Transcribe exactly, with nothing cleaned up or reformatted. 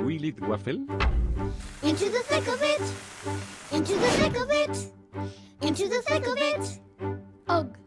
will it, Waffle? Into the thick of it. Into the thick of it. Into the thick of it. Ugh.